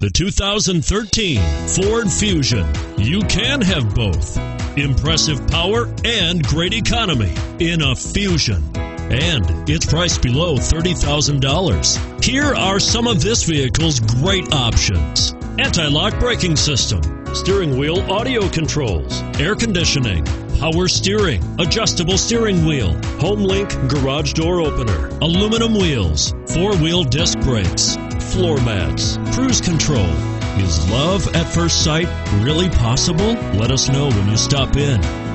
The 2013 Ford Fusion. You can have both. Impressive power and great economy in a Fusion. And it's priced below $30,000. Here are some of this vehicle's great options: anti-lock braking system, steering wheel audio controls, air conditioning, power steering, adjustable steering wheel, HomeLink garage door opener, aluminum wheels, four-wheel disc brakes, floor mats, cruise control. Is love at first sight really possible? Let us know when you stop in.